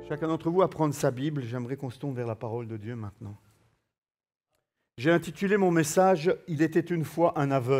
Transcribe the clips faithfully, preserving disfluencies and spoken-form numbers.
Chacun d'entre vous à prendre sa Bible. J'aimerais qu'on se tourne vers la parole de Dieu maintenant. J'ai intitulé mon message « Il était une fois un aveugle ».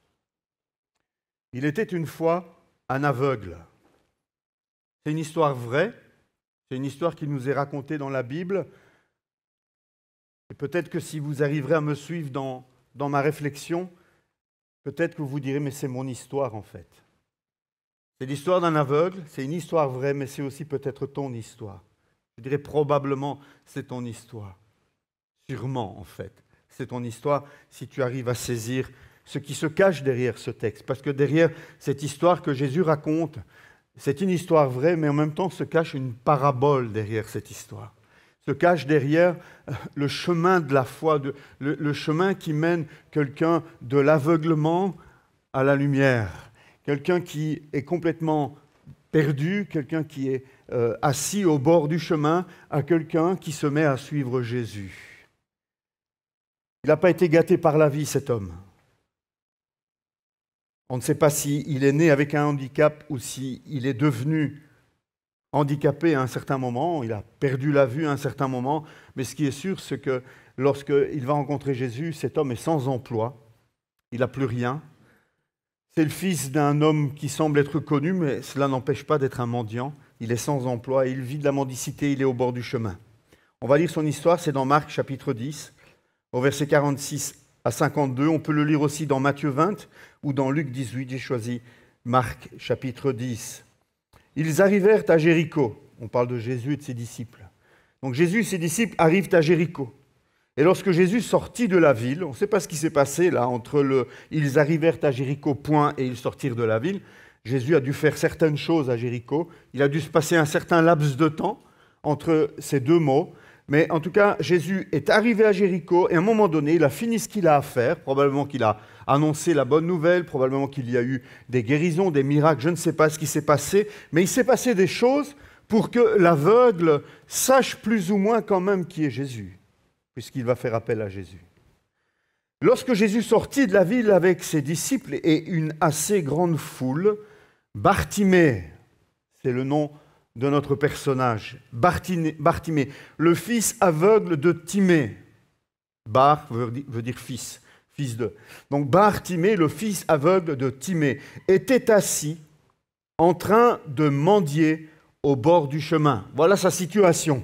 Il était une fois un aveugle. C'est une histoire vraie, c'est une histoire qui nous est racontée dans la Bible. Et peut-être que si vous arriverez à me suivre dans, dans ma réflexion, peut-être que vous vous direz « mais c'est mon histoire en fait ». C'est l'histoire d'un aveugle, c'est une histoire vraie, mais c'est aussi peut-être ton histoire. Je dirais probablement c'est ton histoire. Sûrement en fait, c'est ton histoire si tu arrives à saisir ce qui se cache derrière ce texte. Parce que derrière cette histoire que Jésus raconte, c'est une histoire vraie, mais en même temps se cache une parabole derrière cette histoire. Se cache derrière le chemin de la foi, de, le, le chemin qui mène quelqu'un de l'aveuglement à la lumière. Quelqu'un qui est complètement perdu, quelqu'un qui est euh, assis au bord du chemin, à quelqu'un qui se met à suivre Jésus. Il n'a pas été gâté par la vie, cet homme. On ne sait pas s'il est né avec un handicap ou s'il est devenu handicapé à un certain moment, il a perdu la vue à un certain moment, mais ce qui est sûr, c'est que lorsqu'il va rencontrer Jésus, cet homme est sans emploi, il n'a plus rien. C'est le fils d'un homme qui semble être connu, mais cela n'empêche pas d'être un mendiant. Il est sans emploi, il vit de la mendicité, il est au bord du chemin. On va lire son histoire, c'est dans Marc chapitre dix, au verset quarante-six à cinquante-deux. On peut le lire aussi dans Matthieu vingt ou dans Luc dix-huit. J'ai choisi Marc chapitre dix. Ils arrivèrent à Jéricho. On parle de Jésus et de ses disciples. Donc Jésus et ses disciples arrivent à Jéricho. Et lorsque Jésus sortit de la ville, on ne sait pas ce qui s'est passé là, entre le « ils arrivèrent à Jéricho, point » et « ils sortirent de la ville ». Jésus a dû faire certaines choses à Jéricho. Il a dû se passer un certain laps de temps entre ces deux mots. Mais en tout cas, Jésus est arrivé à Jéricho et à un moment donné, il a fini ce qu'il a à faire. Probablement qu'il a annoncé la bonne nouvelle, probablement qu'il y a eu des guérisons, des miracles, je ne sais pas ce qui s'est passé. Mais il s'est passé des choses pour que l'aveugle sache plus ou moins quand même qui est Jésus, puisqu'il va faire appel à Jésus. Lorsque Jésus sortit de la ville avec ses disciples et une assez grande foule, Bartimée, c'est le nom de notre personnage, Bartimée, le fils aveugle de Timée. Bar veut dire fils, fils de. Donc Bartimée, le fils aveugle de Timée, était assis en train de mendier au bord du chemin. Voilà sa situation.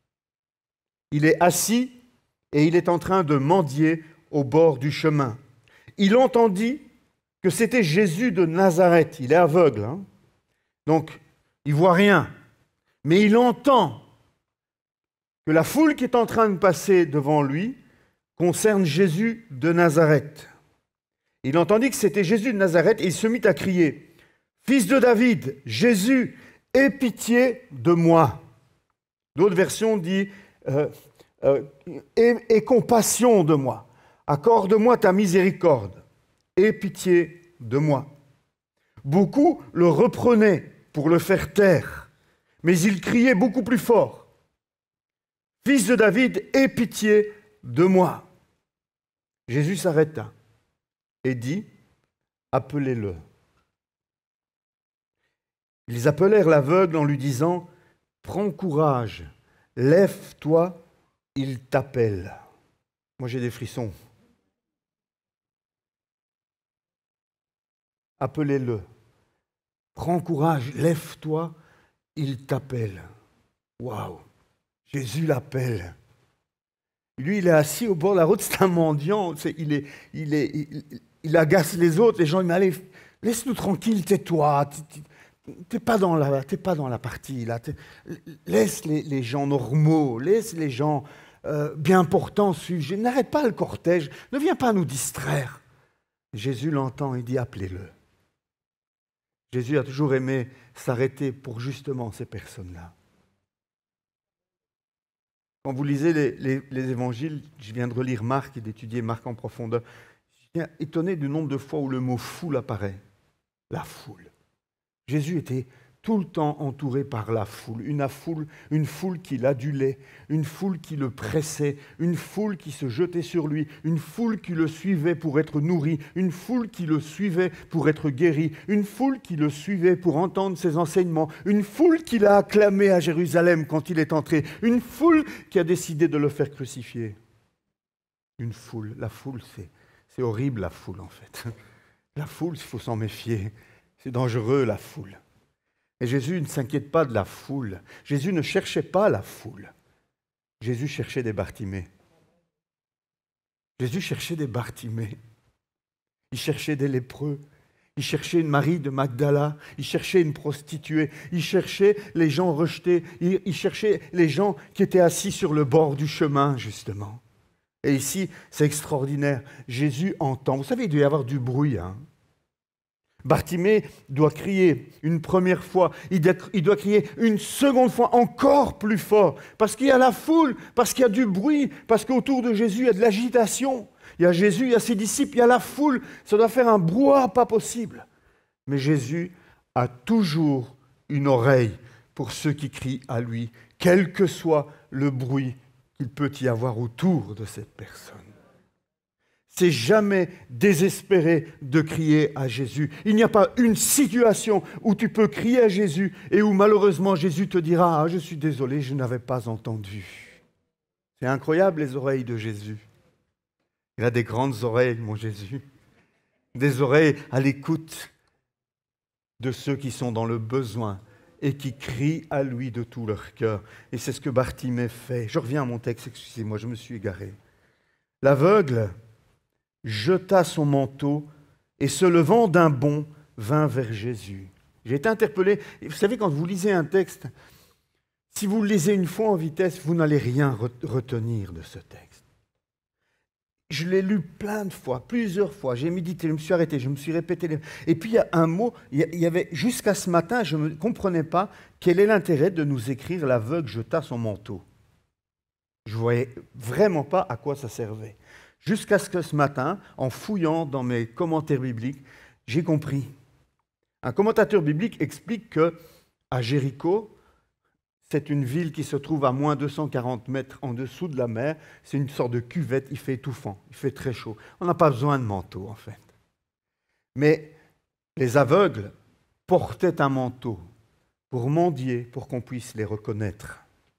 Il est assis et il est en train de mendier au bord du chemin. Il entendit que c'était Jésus de Nazareth. Il est aveugle, hein? Donc il ne voit rien. Mais il entend que la foule qui est en train de passer devant lui concerne Jésus de Nazareth. Il entendit que c'était Jésus de Nazareth et il se mit à crier « Fils de David, Jésus, aie pitié de moi !» D'autres versions disent euh, euh, « Aie, aie compassion de moi, accorde-moi ta miséricorde, aie pitié de moi !» Beaucoup le reprenaient pour le faire taire, mais il criait beaucoup plus fort « Fils de David, aie pitié de moi !» Jésus s'arrêta et dit « Appelez-le ». Ils appelèrent l'aveugle en lui disant « Prends courage, lève-toi, il t'appelle. » Moi j'ai des frissons. Appelez-le. Prends courage, lève-toi, il t'appelle. Waouh! Jésus l'appelle. Lui, il est assis au bord de la route, c'est un mendiant. C'est, il, est, il, est, il, il agace les autres. Les gens lui disent « Allez, laisse-nous tranquille, tais-toi. T'es pas dans la, t'es pas dans la partie là. Laisse les, les gens normaux, laisse les gens euh, bien portants suivre. N'arrête pas le cortège. Ne viens pas nous distraire. » Jésus l'entend et dit « Appelez-le. » Jésus a toujours aimé s'arrêter pour justement ces personnes-là. Quand vous lisez les, les, les évangiles, je viens de relire Marc et d'étudier Marc en profondeur, je suis étonné du nombre de fois où le mot « foule » apparaît. La foule. Jésus était tout le temps entouré par la foule, une foule, une foule qui l'adulait, une foule qui le pressait, une foule qui se jetait sur lui, une foule qui le suivait pour être nourrie, une foule qui le suivait pour être guérie, une foule qui le suivait pour entendre ses enseignements, une foule qui l'a acclamé à Jérusalem quand il est entré, une foule qui a décidé de le faire crucifier. Une foule, la foule, c'est, c'est horrible la foule en fait. La foule, il faut s'en méfier, c'est dangereux la foule. Et Jésus ne s'inquiète pas de la foule. Jésus ne cherchait pas la foule. Jésus cherchait des Bartimée. Jésus cherchait des Bartimée. Il cherchait des lépreux. Il cherchait une Marie de Magdala. Il cherchait une prostituée. Il cherchait les gens rejetés. Il, il cherchait les gens qui étaient assis sur le bord du chemin, justement. Et ici, c'est extraordinaire. Jésus entend. Vous savez, il doit y avoir du bruit, hein. Bartimée doit crier une première fois, il doit, il doit crier une seconde fois encore plus fort, parce qu'il y a la foule, parce qu'il y a du bruit, parce qu'autour de Jésus, il y a de l'agitation. Il y a Jésus, il y a ses disciples, il y a la foule, ça doit faire un brouhaha pas possible. Mais Jésus a toujours une oreille pour ceux qui crient à lui, quel que soit le bruit qu'il peut y avoir autour de cette personne. C'est jamais désespéré de crier à Jésus. Il n'y a pas une situation où tu peux crier à Jésus et où malheureusement Jésus te dira « Ah, je suis désolé, je n'avais pas entendu. » C'est incroyable les oreilles de Jésus. Il a des grandes oreilles, mon Jésus. Des oreilles à l'écoute de ceux qui sont dans le besoin et qui crient à lui de tout leur cœur. Et c'est ce que Bartimée fait. Je reviens à mon texte, excusez-moi, je me suis égaré. L'aveugle jeta son manteau et se levant d'un bond, vint vers Jésus. J'ai été interpellé. Vous savez, quand vous lisez un texte, si vous le lisez une fois en vitesse, vous n'allez rien retenir de ce texte. Je l'ai lu plein de fois, plusieurs fois. J'ai médité, je me suis arrêté, je me suis répété. Et puis il y a un mot, il y avait jusqu'à ce matin, je ne comprenais pas quel est l'intérêt de nous écrire « l'aveugle jeta son manteau ». Je ne voyais vraiment pas à quoi ça servait. Jusqu'à ce que ce matin, en fouillant dans mes commentaires bibliques, j'ai compris. Un commentateur biblique explique qu'à Jéricho, c'est une ville qui se trouve à moins deux cent quarante mètres en dessous de la mer. C'est une sorte de cuvette, il fait étouffant, il fait très chaud. On n'a pas besoin de manteau, en fait. Mais les aveugles portaient un manteau pour mendier, pour qu'on puisse les reconnaître.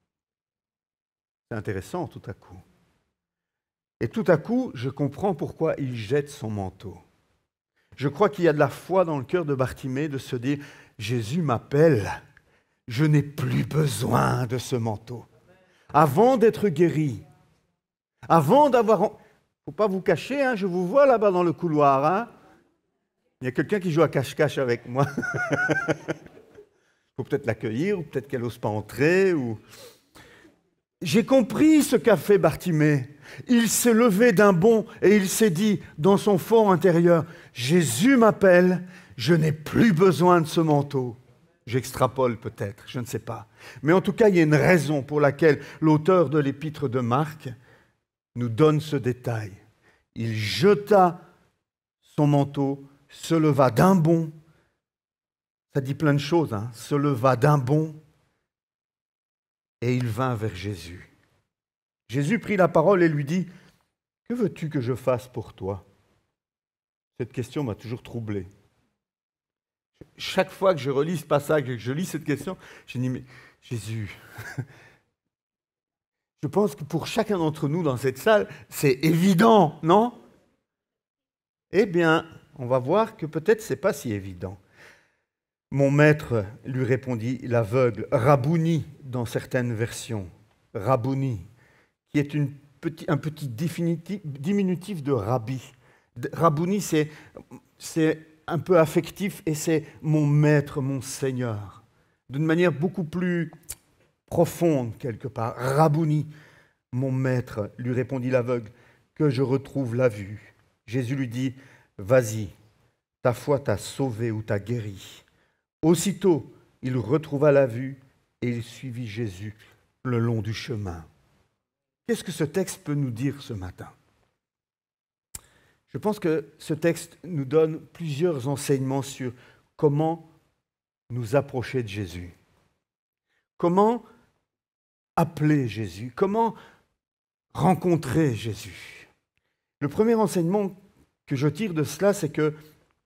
C'est intéressant tout à coup. Et tout à coup, je comprends pourquoi il jette son manteau. Je crois qu'il y a de la foi dans le cœur de Bartimée de se dire « Jésus m'appelle, je n'ai plus besoin de ce manteau. » Avant d'être guéri, avant d'avoir... Il ne faut pas vous cacher, hein, je vous vois là-bas dans le couloir. Hein. Il y a quelqu'un qui joue à cache-cache avec moi. Il faut peut-être l'accueillir, ou peut-être qu'elle n'ose pas entrer. Ou... J'ai compris ce qu'a fait Bartimée. Il s'est levé d'un bond et il s'est dit dans son fort intérieur, « Jésus m'appelle, je n'ai plus besoin de ce manteau. » J'extrapole peut-être, je ne sais pas. Mais en tout cas, il y a une raison pour laquelle l'auteur de l'épître de Marc nous donne ce détail. Il jeta son manteau, se leva d'un bond. Ça dit plein de choses, hein, se leva d'un bond et il vint vers Jésus. Jésus prit la parole et lui dit, « Que veux-tu que je fasse pour toi ?» Cette question m'a toujours troublé. Chaque fois que je relis ce passage et que je lis cette question, je dis, mais Jésus, je pense que pour chacun d'entre nous dans cette salle, c'est évident, non? Eh bien, on va voir que peut-être ce n'est pas si évident. Mon maître, lui répondit l'aveugle, Rabouni dans certaines versions, Rabouni, qui est une petit, un petit diminutif de rabbi. Rabouni, c'est, c'est un peu affectif et c'est mon maître, mon Seigneur, d'une manière beaucoup plus profonde quelque part. Rabouni, mon maître, lui répondit l'aveugle, que je retrouve la vue. Jésus lui dit, vas-y, ta foi t'a sauvé ou t'a guéri. Aussitôt, il retrouva la vue et il suivit Jésus le long du chemin. Qu'est-ce que ce texte peut nous dire ce matin? Je pense que ce texte nous donne plusieurs enseignements sur comment nous approcher de Jésus? Comment appeler Jésus? Comment rencontrer Jésus? Le premier enseignement que je tire de cela, c'est que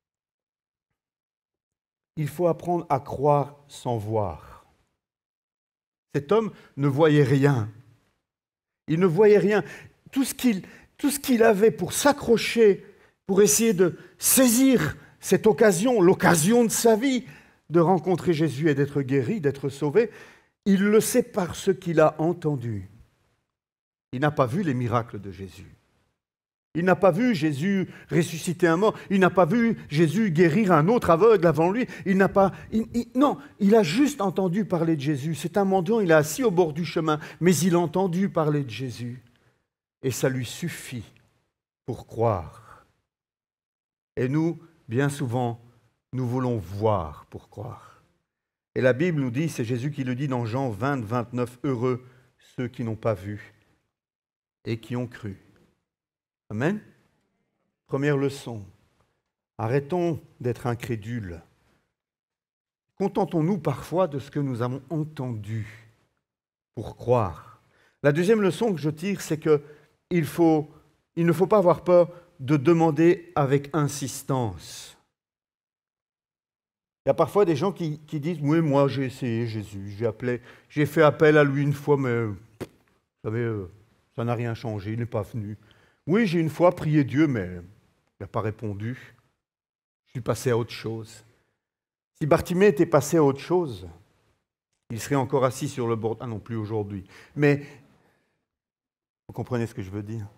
il faut apprendre à croire sans voir. Cet homme ne voyait rien. Il ne voyait rien. Tout ce qu'il, tout ce qu'il avait pour s'accrocher, pour essayer de saisir cette occasion, l'occasion de sa vie, de rencontrer Jésus et d'être guéri, d'être sauvé, il le sait parce qu'il a entendu. Il n'a pas vu les miracles de Jésus. Il n'a pas vu Jésus ressusciter un mort. Il n'a pas vu Jésus guérir un autre aveugle avant lui. Il n'a pas... il- il- non, il a juste entendu parler de Jésus. C'est un mendiant, il est assis au bord du chemin, mais il a entendu parler de Jésus. Et ça lui suffit pour croire. Et nous, bien souvent, nous voulons voir pour croire. Et la Bible nous dit, c'est Jésus qui le dit dans Jean vingt, vingt-neuf, « Heureux ceux qui n'ont pas vu et qui ont cru. » Amen. Première leçon. Arrêtons d'être incrédules. Contentons-nous parfois de ce que nous avons entendu pour croire. La deuxième leçon que je tire, c'est qu'il faut, il ne faut pas avoir peur de demander avec insistance. Il y a parfois des gens qui, qui disent « Oui, moi j'ai essayé Jésus, j'ai appelé, j'ai fait appel à lui une fois, mais vous savez, euh, ça n'a rien changé, il n'est pas venu. Oui, j'ai une fois prié Dieu, mais il n'a pas répondu. Je suis passé à autre chose. » Si Bartimée était passé à autre chose, il serait encore assis sur le bord. Ah non, plus aujourd'hui. Mais vous comprenez ce que je veux dire?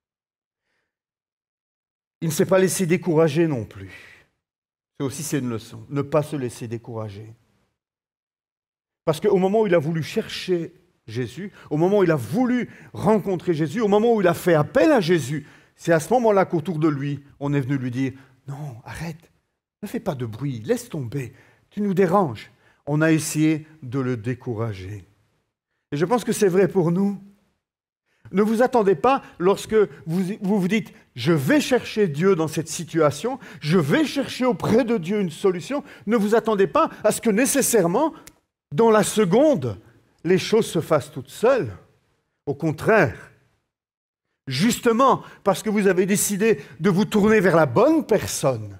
Il ne s'est pas laissé décourager non plus. C'est aussi c'est une leçon, ne pas se laisser décourager. Parce qu'au moment où il a voulu chercher Jésus, au moment où il a voulu rencontrer Jésus, au moment où il a fait appel à Jésus, c'est à ce moment-là qu'autour de lui, on est venu lui dire « Non, arrête, ne fais pas de bruit, laisse tomber, tu nous déranges. » On a essayé de le décourager. Et je pense que c'est vrai pour nous. Ne vous attendez pas lorsque vous vous, vous dites « Je vais chercher Dieu dans cette situation, je vais chercher auprès de Dieu une solution », ne vous attendez pas à ce que nécessairement, dans la seconde, les choses se fassent toutes seules. Au contraire, justement parce que vous avez décidé de vous tourner vers la bonne personne,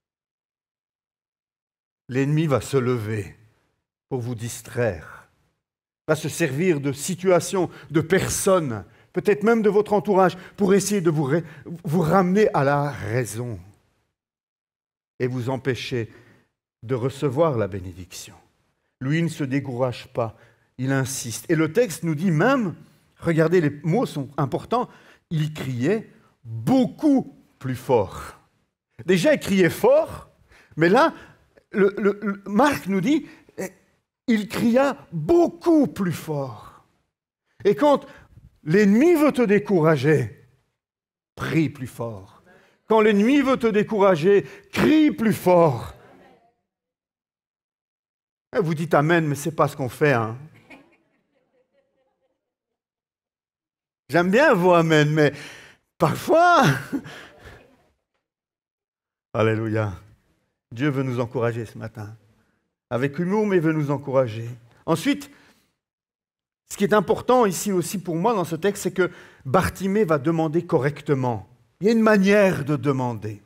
l'ennemi va se lever pour vous distraire, va se servir de situations, de personnes, peut-être même de votre entourage, pour essayer de vous, vous ramener à la raison et vous empêcher de recevoir la bénédiction. Lui ne se décourage pas, il insiste. Et le texte nous dit même, regardez, les mots sont importants, il criait beaucoup plus fort. Déjà, il criait fort, mais là, le, le, le, Marc nous dit, il cria beaucoup plus fort. Et quand l'ennemi veut te décourager, prie plus fort. Quand l'ennemi veut te décourager, crie plus fort. Et vous dites amen, mais ce n'est pas ce qu'on fait. Hein. J'aime bien vos amen, mais parfois... Alléluia. Dieu veut nous encourager ce matin. Avec humour, mais il veut nous encourager. Ensuite, ce qui est important ici aussi pour moi dans ce texte, c'est que Bartimée va demander correctement. Il y a une manière de demander.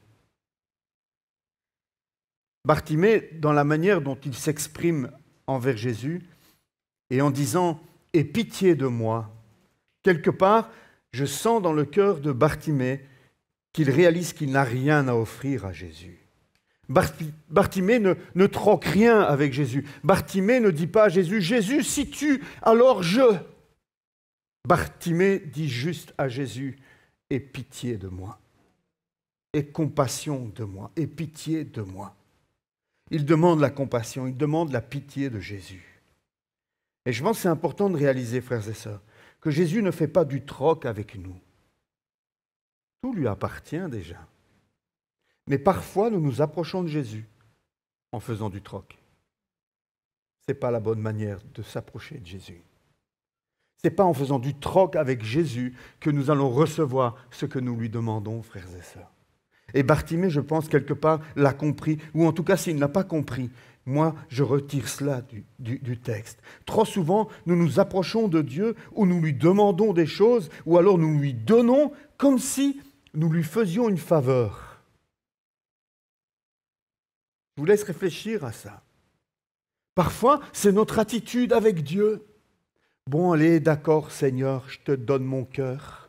Bartimée, dans la manière dont il s'exprime envers Jésus, et en disant « Aie pitié de moi », quelque part, je sens dans le cœur de Bartimée qu'il réalise qu'il n'a rien à offrir à Jésus. Bartimée ne, ne troque rien avec Jésus. Bartimée ne dit pas à Jésus « Jésus, si tu, alors je ». Bartimée dit juste à Jésus « Aie pitié de moi, aie compassion de moi, aie pitié de moi ». Il demande la compassion, il demande la pitié de Jésus. Et je pense que c'est important de réaliser, frères et sœurs, que Jésus ne fait pas du troc avec nous. Tout lui appartient déjà. Mais parfois, nous nous approchons de Jésus en faisant du troc. Ce n'est pas la bonne manière de s'approcher de Jésus. Ce n'est pas en faisant du troc avec Jésus que nous allons recevoir ce que nous lui demandons, frères et sœurs. Et Bartimée, je pense, quelque part, l'a compris, ou en tout cas, s'il ne l'a pas compris, Moi, je retire cela du, du, du texte. Trop souvent, nous nous approchons de Dieu ou nous lui demandons des choses ou alors nous lui donnons comme si nous lui faisions une faveur. Je vous laisse réfléchir à ça. Parfois, c'est notre attitude avec Dieu. Bon, allez, d'accord, Seigneur, je te donne mon cœur.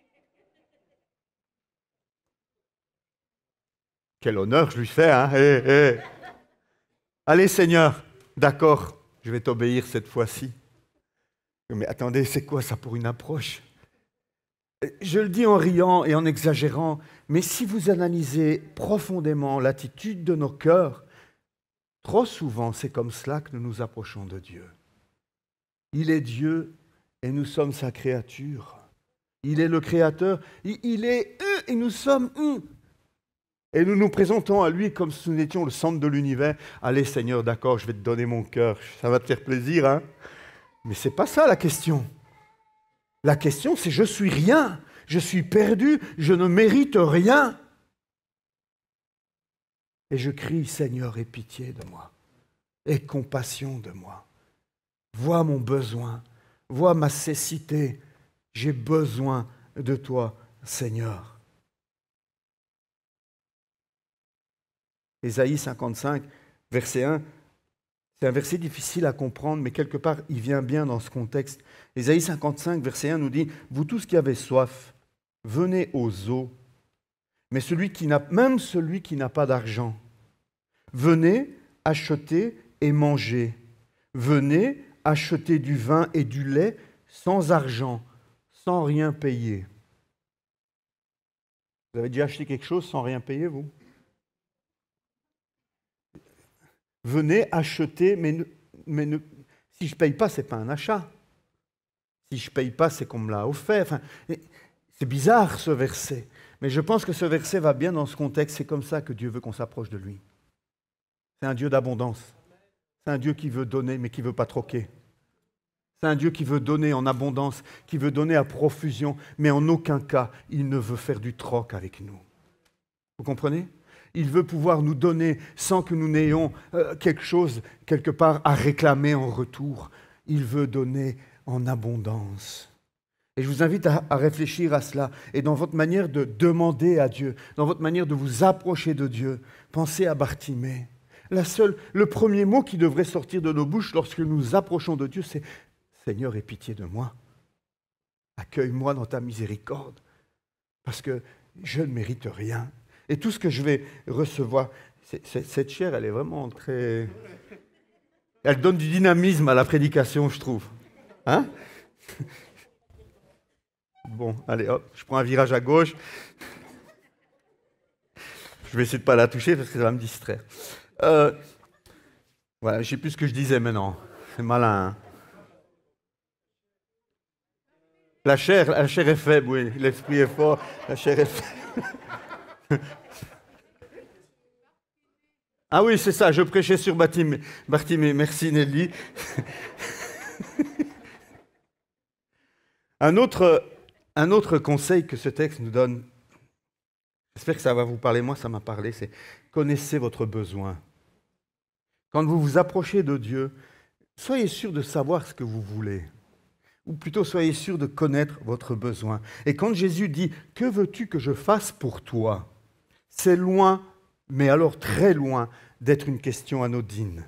Quel honneur je lui fais, hein? Hey, hey. Allez, Seigneur, d'accord, je vais t'obéir cette fois-ci. Mais attendez, c'est quoi ça pour une approche? Je le dis en riant et en exagérant, mais si vous analysez profondément l'attitude de nos cœurs, trop souvent, c'est comme cela que nous nous approchons de Dieu. Il est Dieu et nous sommes sa créature. Il est le Créateur, il est eux et nous sommes eux. Et nous nous présentons à lui comme si nous étions le centre de l'univers. Allez Seigneur, d'accord, je vais te donner mon cœur, ça va te faire plaisir, hein? Mais ce n'est pas ça la question. La question, c'est je suis rien, je suis perdu, je ne mérite rien. Et je crie, Seigneur, aie pitié de moi, aie compassion de moi. Vois mon besoin, vois ma cécité, j'ai besoin de toi, Seigneur. Ésaïe cinquante-cinq, verset un, c'est un verset difficile à comprendre, mais quelque part, il vient bien dans ce contexte. Ésaïe cinquante-cinq, verset un nous dit « Vous tous qui avez soif, venez aux eaux, mais celui qui n'a, même celui qui n'a pas d'argent, venez acheter et manger. Venez acheter du vin et du lait sans argent, sans rien payer. » Vous avez déjà acheté quelque chose sans rien payer, vous ? Venez acheter, mais, ne, mais ne, si je ne paye pas, ce n'est pas un achat. Si je ne paye pas, c'est qu'on me l'a offert. Enfin, c'est bizarre ce verset, mais je pense que ce verset va bien dans ce contexte. C'est comme ça que Dieu veut qu'on s'approche de lui. C'est un Dieu d'abondance. C'est un Dieu qui veut donner, mais qui ne veut pas troquer. C'est un Dieu qui veut donner en abondance, qui veut donner à profusion, mais en aucun cas, il ne veut faire du troc avec nous. Vous comprenez ? Il veut pouvoir nous donner sans que nous n'ayons euh, quelque chose, quelque part, à réclamer en retour. Il veut donner en abondance. Et je vous invite à, à réfléchir à cela. Et dans votre manière de demander à Dieu, dans votre manière de vous approcher de Dieu, pensez à Bartimée. La seule, le premier mot qui devrait sortir de nos bouches lorsque nous nous approchons de Dieu, c'est « Seigneur, aie pitié de moi. Accueille-moi dans ta miséricorde, parce que je ne mérite rien. » Et tout ce que je vais recevoir, c'est, c'est, cette chair, elle est vraiment très... Elle donne du dynamisme à la prédication, je trouve. Hein? Bon, allez, hop, je prends un virage à gauche. Je vais essayer de ne pas la toucher parce que ça va me distraire. Euh, voilà, je ne sais plus ce que je disais maintenant. C'est malin, hein? La chair, la chair est faible, oui. L'esprit est fort, la chair est faible. Ah oui, c'est ça, je prêchais sur Bartimée. Bartimée, merci Nelly. un, autre, un autre conseil que ce texte nous donne, j'espère que ça va vous parler, moi ça m'a parlé, c'est connaissez votre besoin. Quand vous vous approchez de Dieu, soyez sûr de savoir ce que vous voulez. Ou plutôt, soyez sûr de connaître votre besoin. Et quand Jésus dit « Que veux-tu que je fasse pour toi ?» c'est loin, mais alors très loin, d'être une question anodine.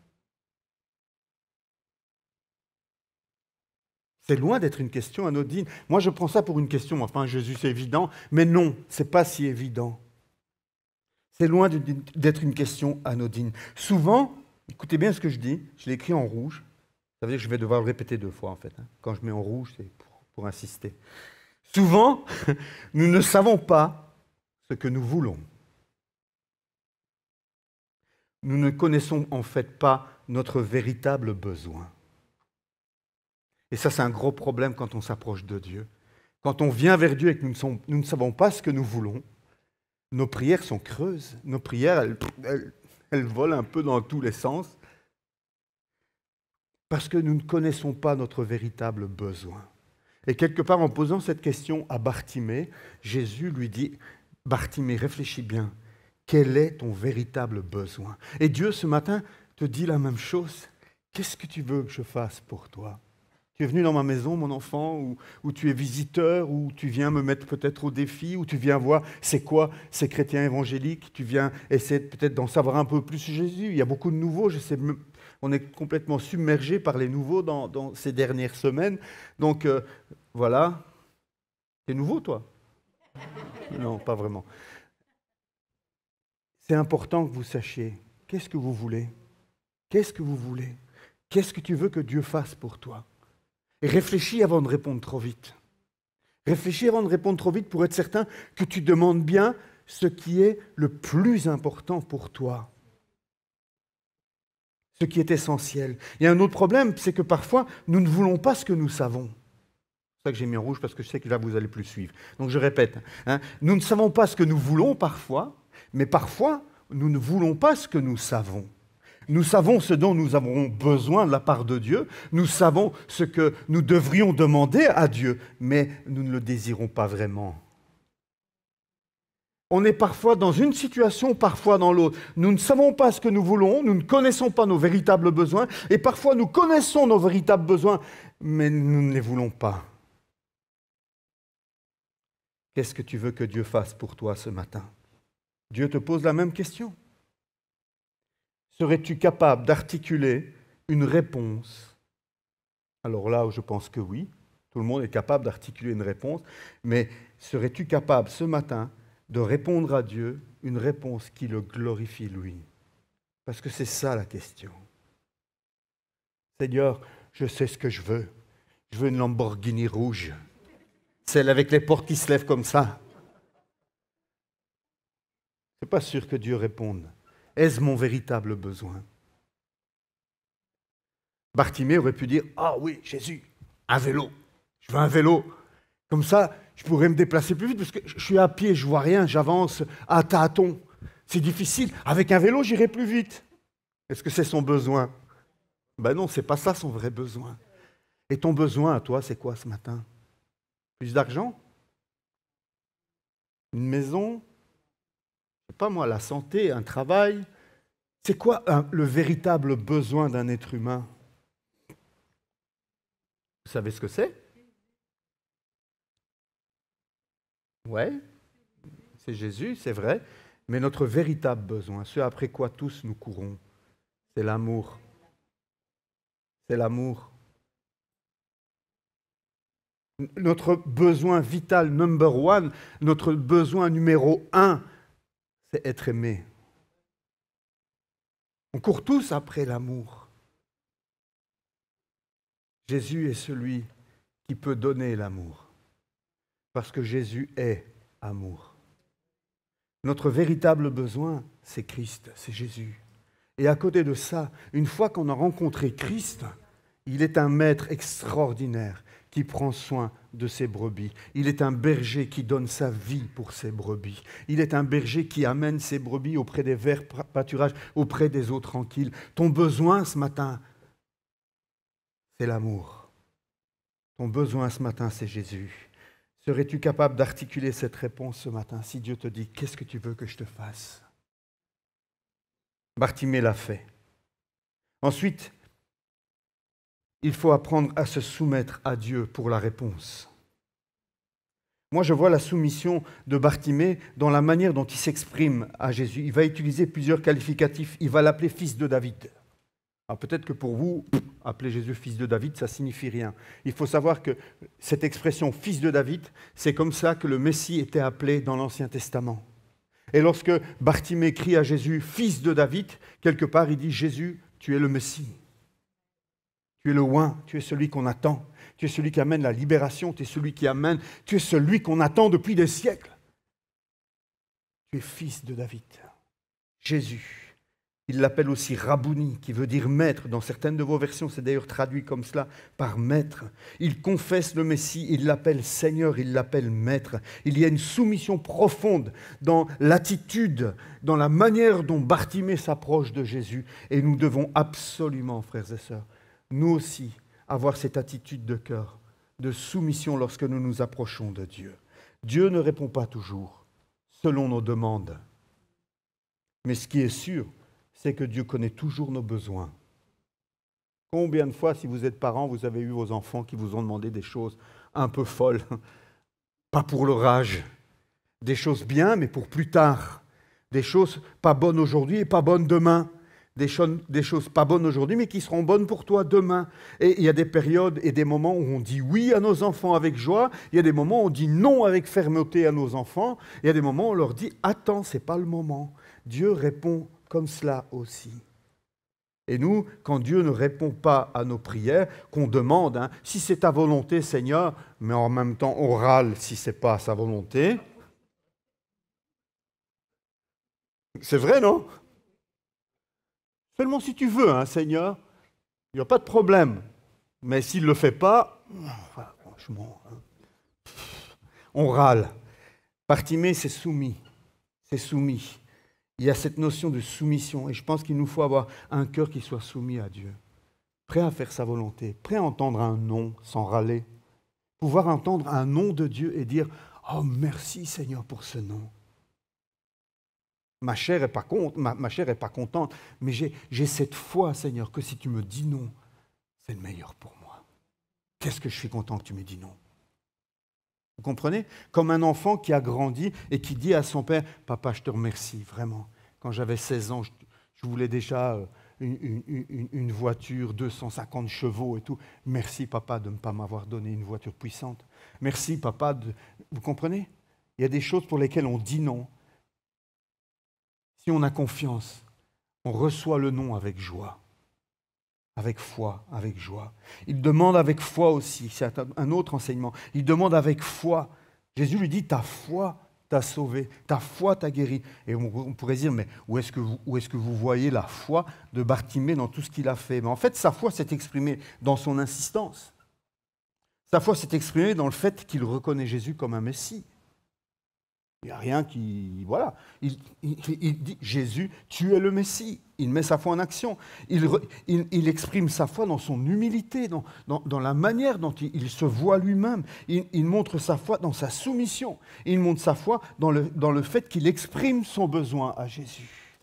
C'est loin d'être une question anodine. Moi, je prends ça pour une question. Enfin, Jésus, c'est évident. Mais non, ce n'est pas si évident. C'est loin d'être une question anodine. Souvent, écoutez bien ce que je dis, je l'ai écrit en rouge. Ça veut dire que je vais devoir le répéter deux fois, en fait. Quand je mets en rouge, c'est pour, pour insister. Souvent, nous ne savons pas ce que nous voulons. Nous ne connaissons en fait pas notre véritable besoin. Et ça, c'est un gros problème quand on s'approche de Dieu. Quand on vient vers Dieu et que nous ne, sommes, nous ne savons pas ce que nous voulons, nos prières sont creuses. Nos prières, elles, elles, elles volent un peu dans tous les sens. Parce que nous ne connaissons pas notre véritable besoin. Et quelque part, en posant cette question à Bartimée, Jésus lui dit « Bartimée, réfléchis bien, quel est ton véritable besoin ?» Et Dieu, ce matin, te dit la même chose. Qu'est-ce que tu veux que je fasse pour toi? Tu es venu dans ma maison, mon enfant, ou, ou tu es visiteur, ou tu viens me mettre peut-être au défi, ou tu viens voir c'est quoi ces chrétiens évangéliques, tu viens essayer peut-être d'en savoir un peu plus sur Jésus. Il y a beaucoup de nouveaux, je sais, on est complètement submergé par les nouveaux dans, dans ces dernières semaines. Donc euh, voilà, t'es nouveau toi? Non, pas vraiment. C'est important que vous sachiez, qu'est-ce que vous voulez? Qu'est-ce que vous voulez? Qu'est-ce que tu veux que Dieu fasse pour toi? Et réfléchis avant de répondre trop vite. Réfléchis avant de répondre trop vite pour être certain que tu demandes bien ce qui est le plus important pour toi. Ce qui est essentiel. Il y a un autre problème, c'est que parfois, nous ne voulons pas ce que nous savons. C'est ça que j'ai mis en rouge parce que je sais que là, vous allez plus suivre. Donc je répète, hein, nous ne savons pas ce que nous voulons parfois, mais parfois, nous ne voulons pas ce que nous savons. Nous savons ce dont nous avons besoin de la part de Dieu, nous savons ce que nous devrions demander à Dieu, mais nous ne le désirons pas vraiment. On est parfois dans une situation, parfois dans l'autre. Nous ne savons pas ce que nous voulons, nous ne connaissons pas nos véritables besoins, et parfois nous connaissons nos véritables besoins, mais nous ne les voulons pas. Qu'est-ce que tu veux que Dieu fasse pour toi ce matin? Dieu te pose la même question. Serais-tu capable d'articuler une réponse? Alors là, je pense que oui, tout le monde est capable d'articuler une réponse, mais serais-tu capable ce matin de répondre à Dieu une réponse qui le glorifie lui? Parce que c'est ça la question. Seigneur, je sais ce que je veux. Je veux une Lamborghini rouge, celle avec les portes qui se lèvent comme ça. Je ne suis pas sûr que Dieu réponde. Est-ce mon véritable besoin? Bartimée aurait pu dire, ah oui, Jésus, un vélo. Je veux un vélo. Comme ça, je pourrais me déplacer plus vite parce que je suis à pied, je ne vois rien, j'avance à tâtons. C'est difficile. Avec un vélo, j'irai plus vite. Est-ce que c'est son besoin? Ben non, ce n'est pas ça son vrai besoin. Et ton besoin à toi, c'est quoi ce matin? Plus d'argent? Une maison? Je ne sais pas moi, la santé, un travail? C'est quoi un, le véritable besoin d'un être humain? Vous savez ce que c'est? Oui, c'est Jésus, c'est vrai. Mais notre véritable besoin, ce après quoi tous nous courons, c'est l'amour. C'est l'amour. Notre besoin vital number one, notre besoin numéro un, c'est être aimé. On court tous après l'amour. Jésus est celui qui peut donner l'amour, parce que Jésus est amour. Notre véritable besoin, c'est Christ, c'est Jésus. Et à côté de ça, une fois qu'on a rencontré Christ, il est un maître extraordinaire qui prend soin de ses brebis. Il est un berger qui donne sa vie pour ses brebis. Il est un berger qui amène ses brebis auprès des verts pâturages, auprès des eaux tranquilles. Ton besoin ce matin, c'est l'amour. Ton besoin ce matin, c'est Jésus. Serais-tu capable d'articuler cette réponse ce matin si Dieu te dit « Qu'est-ce que tu veux que je te fasse ?» Bartimée l'a fait. Ensuite, il faut apprendre à se soumettre à Dieu pour la réponse. Moi, je vois la soumission de Bartimée dans la manière dont il s'exprime à Jésus. Il va utiliser plusieurs qualificatifs. Il va l'appeler fils de David. Alors peut-être que pour vous, appeler Jésus fils de David, ça ne signifie rien. Il faut savoir que cette expression fils de David, c'est comme ça que le Messie était appelé dans l'Ancien Testament. Et lorsque Bartimée crie à Jésus fils de David, quelque part il dit Jésus, tu es le Messie. Tu es le oint, tu es celui qu'on attend. Tu es celui qui amène la libération, tu es celui qui amène, tu es celui qu'on attend depuis des siècles. Tu es fils de David. Jésus. Il l'appelle aussi Rabouni, qui veut dire maître. Dans certaines de vos versions, c'est d'ailleurs traduit comme cela, par maître. Il confesse le Messie, il l'appelle Seigneur, il l'appelle maître. Il y a une soumission profonde dans l'attitude, dans la manière dont Bartimée s'approche de Jésus. Et nous devons absolument, frères et sœurs, nous aussi, avoir cette attitude de cœur, de soumission lorsque nous nous approchons de Dieu. Dieu ne répond pas toujours selon nos demandes. Mais ce qui est sûr, c'est que Dieu connaît toujours nos besoins. Combien de fois, si vous êtes parents, vous avez eu vos enfants qui vous ont demandé des choses un peu folles, pas pour leur âge, des choses bien, mais pour plus tard, des choses pas bonnes aujourd'hui et pas bonnes demain, des choses, des choses pas bonnes aujourd'hui, mais qui seront bonnes pour toi demain. Et il y a des périodes et des moments où on dit oui à nos enfants avec joie, il y a des moments où on dit non avec fermeté à nos enfants, il y a des moments où on leur dit « Attends, ce n'est pas le moment ». Dieu répond comme cela aussi. Et nous, quand Dieu ne répond pas à nos prières, qu'on demande, hein, si c'est ta volonté, Seigneur, mais en même temps on râle si ce n'est pas sa volonté. C'est vrai, non? Seulement si tu veux, hein, Seigneur, il n'y a pas de problème. Mais s'il ne le fait pas, franchement, hein, on râle. Bartimée, c'est soumis. C'est soumis. Il y a cette notion de soumission. Et je pense qu'il nous faut avoir un cœur qui soit soumis à Dieu. Prêt à faire sa volonté. Prêt à entendre un non sans râler. Pouvoir entendre un non de Dieu et dire « Oh, merci Seigneur pour ce non ». Ma chair n'est pas, ma, ma chair est pas contente, mais j'ai, j'ai cette foi, Seigneur, que si tu me dis non, c'est le meilleur pour moi. Qu'est-ce que je suis content que tu m'aies dit non. Vous comprenez? Comme un enfant qui a grandi et qui dit à son père, « Papa, je te remercie, vraiment. Quand j'avais seize ans, je, je voulais déjà une, une, une, une voiture, deux cent cinquante chevaux et tout. Merci, papa, de ne pas m'avoir donné une voiture puissante. Merci, papa. De... » Vous comprenez? Il y a des choses pour lesquelles on dit non. Si on a confiance, on reçoit le non avec joie, avec foi, avec joie. Il demande avec foi aussi, c'est un autre enseignement. Il demande avec foi. Jésus lui dit, ta foi t'a sauvé, ta foi t'a guéri. Et on pourrait dire, mais où est-ce que vous, où est-ce que vous voyez la foi de Bartimée dans tout ce qu'il a fait? Mais en fait, sa foi s'est exprimée dans son insistance. Sa foi s'est exprimée dans le fait qu'il reconnaît Jésus comme un Messie. Il n'y a rien qui... Voilà. Il, il, il dit, Jésus, tu es le Messie. Il met sa foi en action. Il, il, il exprime sa foi dans son humilité, dans, dans, dans la manière dont il, il se voit lui-même. Il, il montre sa foi dans sa soumission. Il montre sa foi dans le, dans le fait qu'il exprime son besoin à Jésus.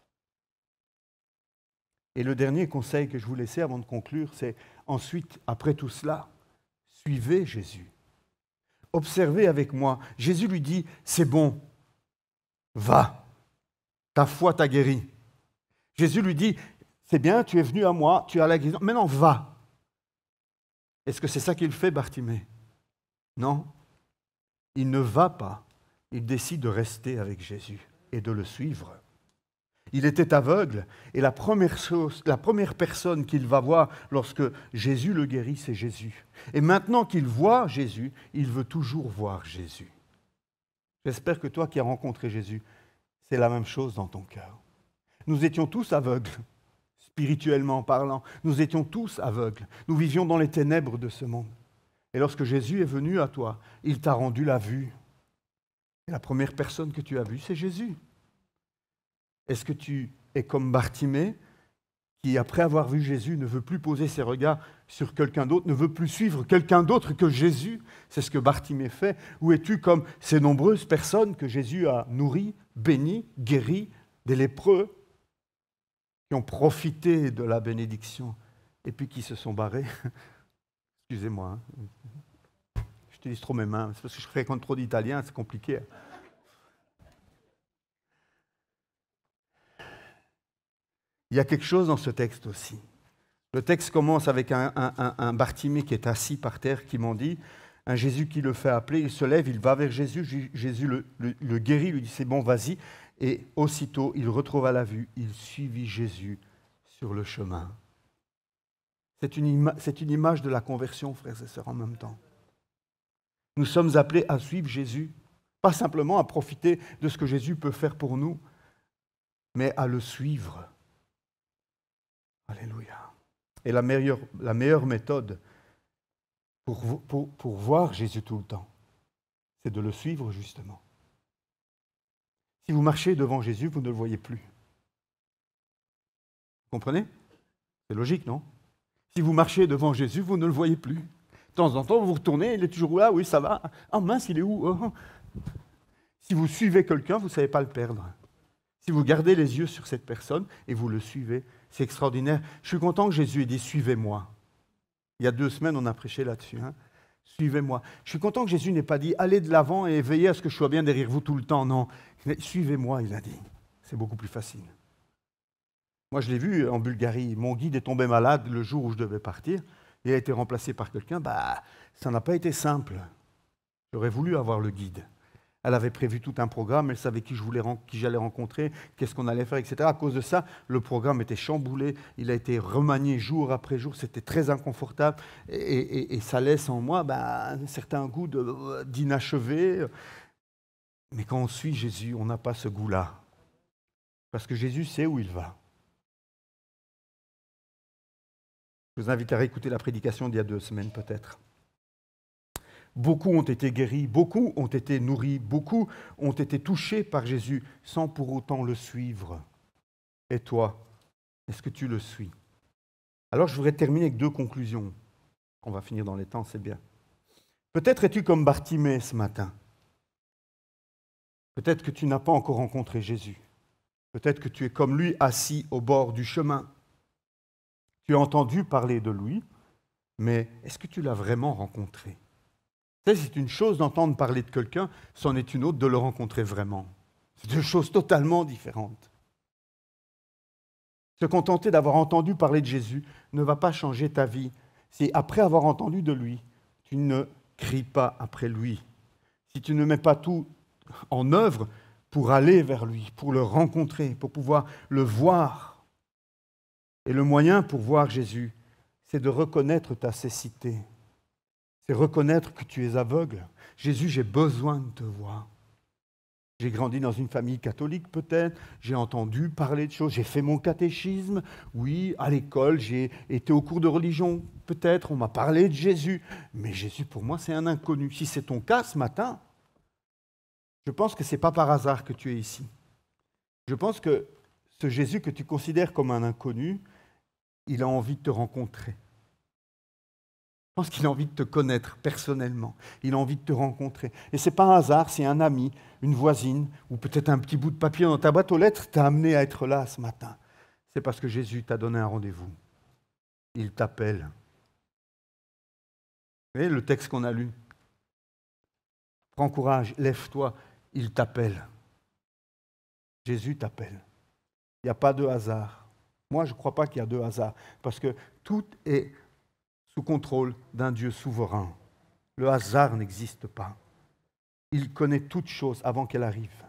Et le dernier conseil que je vous laissais avant de conclure, c'est ensuite, après tout cela, suivez Jésus. Observez avec moi. Jésus lui dit, c'est bon, va, ta foi t'a guéri. Jésus lui dit, c'est bien, tu es venu à moi, tu as la guérison, maintenant va. Est-ce que c'est ça qu'il fait, Bartimée? Non, il ne va pas. Il décide de rester avec Jésus et de le suivre. Il était aveugle et la première chose, la première personne qu'il va voir lorsque Jésus le guérit, c'est Jésus. Et maintenant qu'il voit Jésus, il veut toujours voir Jésus. J'espère que toi qui as rencontré Jésus, c'est la même chose dans ton cœur. Nous étions tous aveugles, spirituellement parlant. Nous étions tous aveugles. Nous vivions dans les ténèbres de ce monde. Et lorsque Jésus est venu à toi, il t'a rendu la vue. Et la première personne que tu as vue, c'est Jésus. Est-ce que tu es comme Bartimée, qui, après avoir vu Jésus, ne veut plus poser ses regards sur quelqu'un d'autre, ne veut plus suivre quelqu'un d'autre que Jésus? C'est ce que Bartimée fait. Ou es-tu comme ces nombreuses personnes que Jésus a nourries, bénies, guéries, des lépreux, qui ont profité de la bénédiction et puis qui se sont barrés? Excusez-moi, hein. J'utilise trop mes mains, c'est parce que je fréquente trop d'Italiens, c'est compliqué. Il y a quelque chose dans ce texte aussi. Le texte commence avec un, un, un, un Bartimée qui est assis par terre, qui m'en dit, un Jésus qui le fait appeler, il se lève, il va vers Jésus, Jésus le, le, le guérit, lui dit c'est bon, vas-y. Et aussitôt, il retrouva la vue, il suivit Jésus sur le chemin. C'est une, ima- c'est une image de la conversion, frères et sœurs, en même temps. Nous sommes appelés à suivre Jésus, pas simplement à profiter de ce que Jésus peut faire pour nous, mais à le suivre. Alléluia. Et la meilleure, la meilleure méthode pour, pour, pour voir Jésus tout le temps, c'est de le suivre justement. Si vous marchez devant Jésus, vous ne le voyez plus. Vous comprenez? C'est logique, non? Si vous marchez devant Jésus, vous ne le voyez plus. De temps en temps, vous vous retournez, il est toujours là, oui, ça va. Ah mince, il est où? Oh. Si vous suivez quelqu'un, vous ne savez pas le perdre. Si vous gardez les yeux sur cette personne et vous le suivez, c'est extraordinaire. Je suis content que Jésus ait dit « Suivez-moi ». Il y a deux semaines, on a prêché là-dessus. Hein. « Suivez-moi ». Je suis content que Jésus n'ait pas dit « Allez de l'avant et veillez à ce que je sois bien derrière vous tout le temps ». Non, « Suivez-moi », il a dit. C'est beaucoup plus facile. Moi, je l'ai vu en Bulgarie. Mon guide est tombé malade le jour où je devais partir. Il a été remplacé par quelqu'un. Bah, ça n'a pas été simple. J'aurais voulu avoir le guide. Elle avait prévu tout un programme, elle savait qui je voulais, qui j'allais rencontrer, qu'est-ce qu'on allait faire, et cetera. À cause de ça, le programme était chamboulé, il a été remanié jour après jour, c'était très inconfortable, et, et, et ça laisse en moi ben, un certain goût de, d'inachevé. Mais quand on suit Jésus, on n'a pas ce goût-là. Parce que Jésus sait où il va. Je vous invite à réécouter la prédication d'il y a deux semaines peut-être. Beaucoup ont été guéris, beaucoup ont été nourris, beaucoup ont été touchés par Jésus sans pour autant le suivre. Et toi, est-ce que tu le suis? Alors je voudrais terminer avec deux conclusions. On va finir dans les temps, c'est bien. Peut-être es-tu comme Bartimée ce matin. Peut-être que tu n'as pas encore rencontré Jésus. Peut-être que tu es comme lui assis au bord du chemin. Tu as entendu parler de lui, mais est-ce que tu l'as vraiment rencontré? C'est une chose d'entendre parler de quelqu'un, c'en est une autre de le rencontrer vraiment. C'est deux choses totalement différentes. Se contenter d'avoir entendu parler de Jésus ne va pas changer ta vie. Si après avoir entendu de lui, tu ne cries pas après lui. Si tu ne mets pas tout en œuvre pour aller vers lui, pour le rencontrer, pour pouvoir le voir. Et le moyen pour voir Jésus, c'est de reconnaître ta cécité. C'est reconnaître que tu es aveugle. Jésus, j'ai besoin de te voir. J'ai grandi dans une famille catholique peut-être, j'ai entendu parler de choses, j'ai fait mon catéchisme, oui, à l'école, j'ai été au cours de religion peut-être, on m'a parlé de Jésus, mais Jésus pour moi c'est un inconnu. Si c'est ton cas ce matin, je pense que ce n'est pas par hasard que tu es ici. Je pense que ce Jésus que tu considères comme un inconnu, il a envie de te rencontrer. Je pense qu'il a envie de te connaître personnellement. Il a envie de te rencontrer. Et ce n'est pas un hasard, c'est un ami, une voisine, ou peut-être un petit bout de papier dans ta boîte aux lettres t'a amené à être là ce matin. C'est parce que Jésus t'a donné un rendez-vous. Il t'appelle. Vous voyez le texte qu'on a lu? Prends courage, lève-toi, il t'appelle. Jésus t'appelle. Il n'y a pas de hasard. Moi, je ne crois pas qu'il y a de hasard, parce que tout est sous contrôle d'un Dieu souverain. Le hasard n'existe pas. Il connaît toutes choses avant qu'elles arrivent.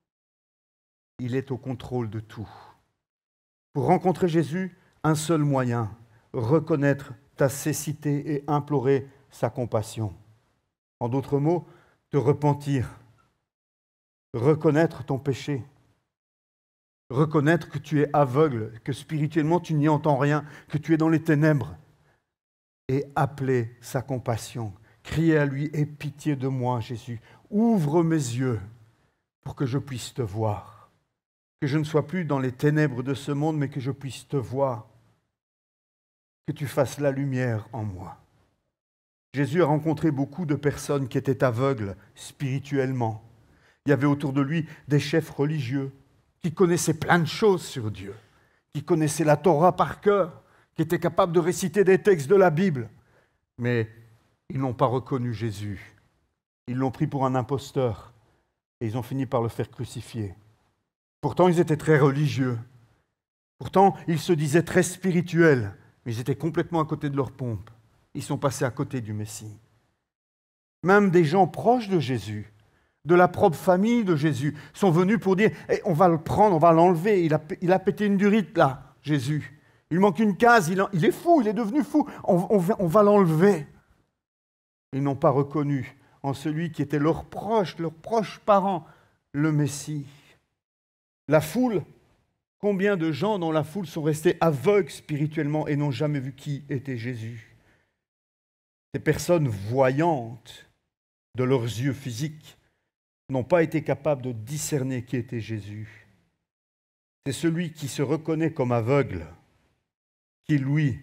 Il est au contrôle de tout. Pour rencontrer Jésus, un seul moyen, reconnaître ta cécité et implorer sa compassion. En d'autres mots, te repentir, reconnaître ton péché, reconnaître que tu es aveugle, que spirituellement tu n'y entends rien, que tu es dans les ténèbres, et appeler sa compassion. Crier à lui, aie pitié de moi, Jésus. Ouvre mes yeux pour que je puisse te voir. Que je ne sois plus dans les ténèbres de ce monde, mais que je puisse te voir. Que tu fasses la lumière en moi. Jésus a rencontré beaucoup de personnes qui étaient aveugles spirituellement. Il y avait autour de lui des chefs religieux qui connaissaient plein de choses sur Dieu, qui connaissaient la Torah par cœur, qui étaient capables de réciter des textes de la Bible. Mais ils n'ont pas reconnu Jésus. Ils l'ont pris pour un imposteur et ils ont fini par le faire crucifier. Pourtant, ils étaient très religieux. Pourtant, ils se disaient très spirituels, mais ils étaient complètement à côté de leur pompe. Ils sont passés à côté du Messie. Même des gens proches de Jésus, de la propre famille de Jésus, sont venus pour dire hey, « on va le prendre, on va l'enlever, il a, il a pété une durite là, Jésus. Il manque une case, il, il est fou, il est devenu fou, on, on, on va l'enlever. » Ils n'ont pas reconnu en celui qui était leur proche, leur proche parent, le Messie. La foule, combien de gens dans la foule sont restés aveugles spirituellement et n'ont jamais vu qui était Jésus? Ces personnes voyantes de leurs yeux physiques n'ont pas été capables de discerner qui était Jésus. C'est celui qui se reconnaît comme aveugle qui, lui,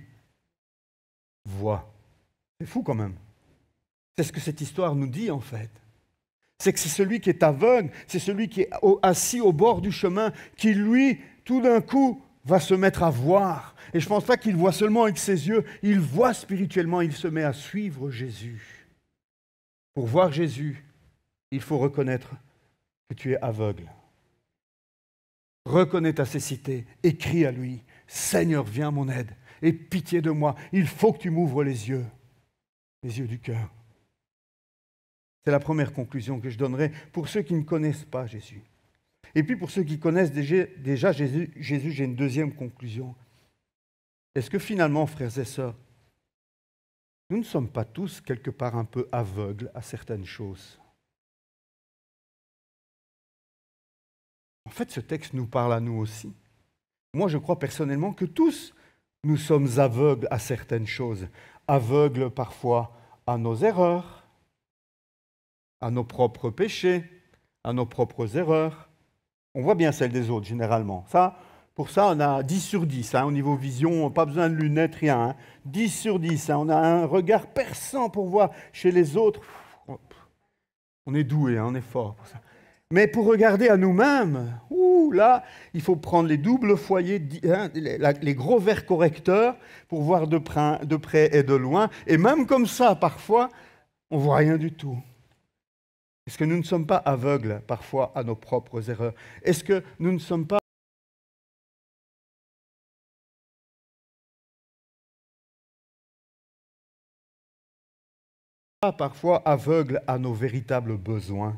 voit. C'est fou quand même. C'est ce que cette histoire nous dit en fait. C'est que c'est celui qui est aveugle, c'est celui qui est assis au bord du chemin, qui lui, tout d'un coup, va se mettre à voir. Et je ne pense pas qu'il voit seulement avec ses yeux, il voit spirituellement, il se met à suivre Jésus. Pour voir Jésus, il faut reconnaître que tu es aveugle. Reconnais ta cécité et crie à lui, « Seigneur, viens à mon aide, aie pitié de moi, il faut que tu m'ouvres les yeux, les yeux du cœur. » C'est la première conclusion que je donnerai pour ceux qui ne connaissent pas Jésus. Et puis pour ceux qui connaissent déjà, déjà Jésus, Jésus, j'ai une deuxième conclusion. Est-ce que finalement, frères et sœurs, nous ne sommes pas tous quelque part un peu aveugles à certaines choses? En fait, ce texte nous parle à nous aussi. Moi, je crois personnellement que tous, nous sommes aveugles à certaines choses. Aveugles parfois à nos erreurs, à nos propres péchés, à nos propres erreurs. On voit bien celles des autres, généralement. Ça, pour ça, on a dix sur dix. Hein, au niveau vision, pas besoin de lunettes, rien. Hein. dix sur dix. Hein, on a un regard perçant pour voir chez les autres. On est doué, hein, on est fort pour ça. Mais pour regarder à nous-mêmes, ouh, là, il faut prendre les doubles foyers, hein, les gros verres correcteurs pour voir de près, de près et de loin. Et même comme ça, parfois, on ne voit rien du tout. Est-ce que nous ne sommes pas aveugles parfois à nos propres erreurs? Est-ce que nous ne sommes pas parfois aveugles à nos véritables besoins?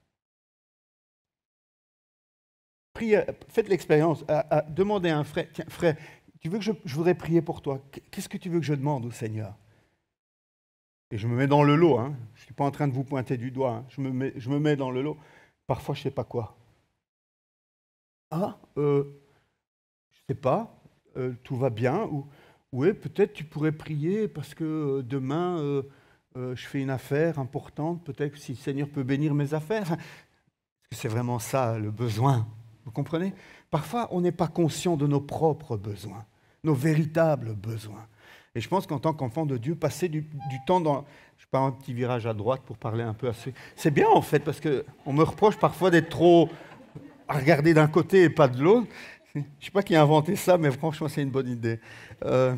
Priez, faites l'expérience, à, à, demandez à un frère, tiens, frère, tu veux que je, je voudrais prier pour toi, qu'est-ce que tu veux que je demande au Seigneur? Et je me mets dans le lot, hein. Je ne suis pas en train de vous pointer du doigt, hein. je, me mets, je me mets dans le lot, parfois je ne sais pas quoi. Ah, euh, je ne sais pas, euh, tout va bien, ou oui, peut-être tu pourrais prier parce que euh, demain euh, euh, je fais une affaire importante, peut-être si le Seigneur peut bénir mes affaires. Est-ce que c'est vraiment ça le besoin? Vous comprenez? Parfois, on n'est pas conscient de nos propres besoins, nos véritables besoins. Et je pense qu'en tant qu'enfant de Dieu, passer du, du temps dans... Je prends un petit virage à droite pour parler un peu à ceux... C'est bien en fait, parce qu'on me reproche parfois d'être trop à regarder d'un côté et pas de l'autre. Je ne sais pas qui a inventé ça, mais franchement, c'est une bonne idée. Euh...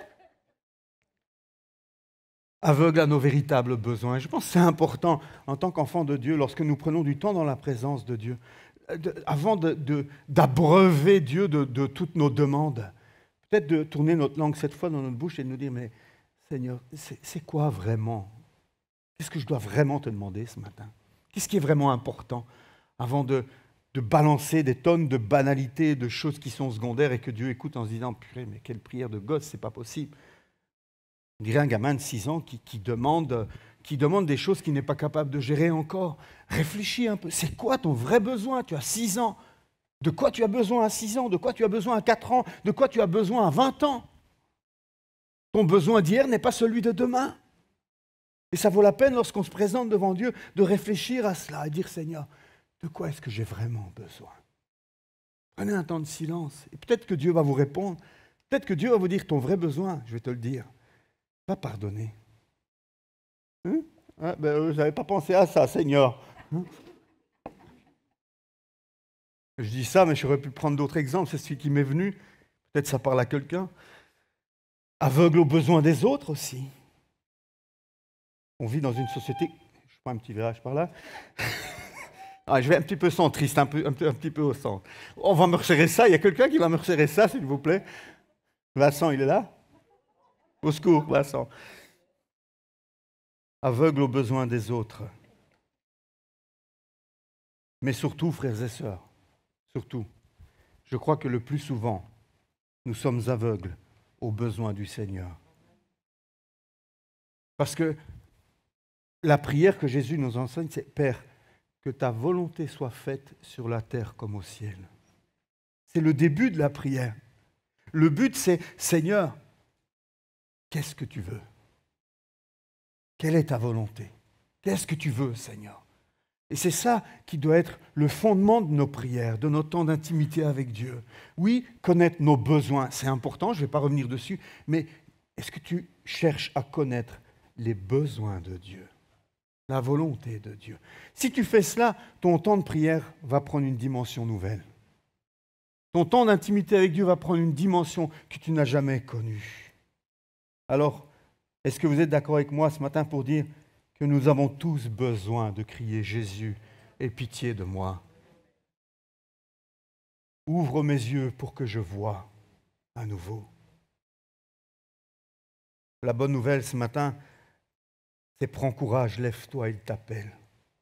Aveugle à nos véritables besoins. Je pense que c'est important, en tant qu'enfant de Dieu, lorsque nous prenons du temps dans la présence de Dieu, de, avant de, de, d'abreuver Dieu de, de toutes nos demandes, peut-être de tourner notre langue cette fois dans notre bouche et de nous dire, mais Seigneur, c'est, c'est quoi vraiment? Qu'est-ce que je dois vraiment te demander ce matin? Qu'est-ce qui est vraiment important avant de, de balancer des tonnes de banalités, de choses qui sont secondaires et que Dieu écoute en se disant, purée, mais quelle prière de gosse, c'est pas possible. On dirait un gamin de six ans qui, qui, demande, qui demande des choses qu'il n'est pas capable de gérer encore. Réfléchis un peu, c'est quoi ton vrai besoin? Tu as six ans. De quoi tu as besoin à six ans? De quoi tu as besoin à quatre ans? De quoi tu as besoin à vingt ans? Ton besoin d'hier n'est pas celui de demain. Et ça vaut la peine, lorsqu'on se présente devant Dieu, de réfléchir à cela et dire, Seigneur, de quoi est-ce que j'ai vraiment besoin? Prenez un temps de silence et peut-être que Dieu va vous répondre. Peut-être que Dieu va vous dire ton vrai besoin, je vais te le dire. Pas pardonner. Hein? Ah, ben, vous n'avez pas pensé à ça, Seigneur. Hein? Je dis ça, mais j'aurais pu prendre d'autres exemples. C'est celui qui m'est venu. Peut-être ça parle à quelqu'un. Aveugle aux besoins des autres aussi. On vit dans une société... Je prends un petit virage par là. Ah, je vais un petit peu centriste, un, peu, un, peu, un petit peu au centre. On va me resserrer ça. Il y a quelqu'un qui va me resserrer ça, s'il vous plaît. Vincent, il est là? Au secours, Vincent. Aveugle aux besoins des autres. Mais surtout, frères et sœurs, surtout, je crois que le plus souvent, nous sommes aveugles aux besoins du Seigneur. Parce que la prière que Jésus nous enseigne, c'est « Père, que ta volonté soit faite sur la terre comme au ciel ». C'est le début de la prière. Le but, c'est « Seigneur, qu'est-ce que tu veux? Quelle est ta volonté? Qu'est-ce que tu veux, Seigneur ?» Et c'est ça qui doit être le fondement de nos prières, de nos temps d'intimité avec Dieu. Oui, connaître nos besoins, c'est important, je ne vais pas revenir dessus, mais est-ce que tu cherches à connaître les besoins de Dieu? la volonté de Dieu. Si tu fais cela, ton temps de prière va prendre une dimension nouvelle. Ton temps d'intimité avec Dieu va prendre une dimension que tu n'as jamais connue. Alors, est-ce que vous êtes d'accord avec moi ce matin pour dire que nous avons tous besoin de crier « Jésus, aie pitié de moi ». Ouvre mes yeux pour que je voie à nouveau. La bonne nouvelle ce matin, c'est prends courage, lève-toi, il t'appelle.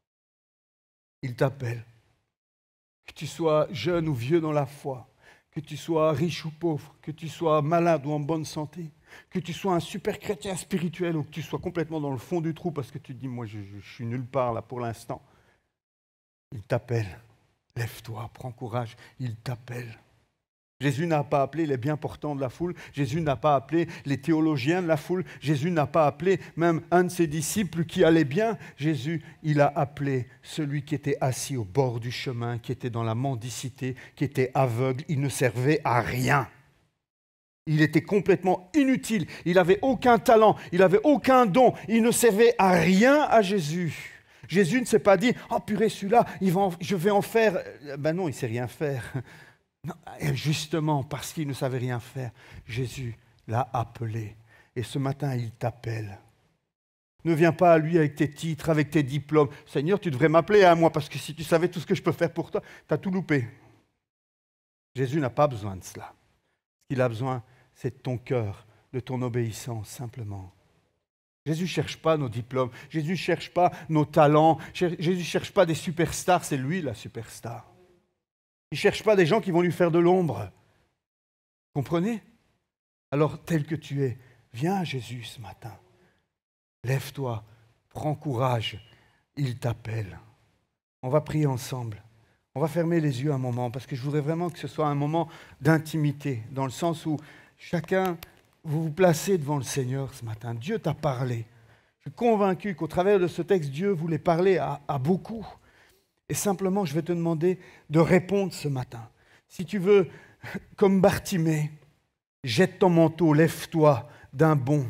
Il t'appelle. Que tu sois jeune ou vieux dans la foi, que tu sois riche ou pauvre, que tu sois malade ou en bonne santé, que tu sois un super chrétien spirituel ou que tu sois complètement dans le fond du trou parce que tu te dis, moi je, je, je suis nulle part là pour l'instant. Il t'appelle. Lève-toi, prends courage, il t'appelle. Jésus n'a pas appelé les bien portants de la foule, Jésus n'a pas appelé les théologiens de la foule, Jésus n'a pas appelé même un de ses disciples qui allait bien. Jésus, il a appelé celui qui était assis au bord du chemin, qui était dans la mendicité, qui était aveugle, il ne servait à rien. Il était complètement inutile, il n'avait aucun talent, il n'avait aucun don, il ne servait à rien à Jésus. Jésus ne s'est pas dit « Oh purée, celui-là, il va en, je vais en faire... » Ben non, il ne sait rien faire. Non, et justement, parce qu'il ne savait rien faire, Jésus l'a appelé. Et ce matin, il t'appelle. Ne viens pas à lui avec tes titres, avec tes diplômes. Seigneur, tu devrais m'appeler à moi, parce que si tu savais tout ce que je peux faire pour toi, tu as tout loupé. Jésus n'a pas besoin de cela. Ce qu'il a besoin, c'est de ton cœur, de ton obéissance, simplement. Jésus ne cherche pas nos diplômes, Jésus ne cherche pas nos talents, Jésus ne cherche pas des superstars, c'est lui la superstar. Il ne cherche pas des gens qui vont lui faire de l'ombre. Comprenez? Alors, tel que tu es, viens à Jésus ce matin. Lève-toi, prends courage, il t'appelle. On va prier ensemble. On va fermer les yeux un moment, parce que je voudrais vraiment que ce soit un moment d'intimité, dans le sens où chacun, vous vous placez devant le Seigneur ce matin. Dieu t'a parlé. Je suis convaincu qu'au travers de ce texte, Dieu voulait parler à, à beaucoup. Et simplement, je vais te demander de répondre ce matin. Si tu veux, comme Bartimée, jette ton manteau, lève-toi d'un bond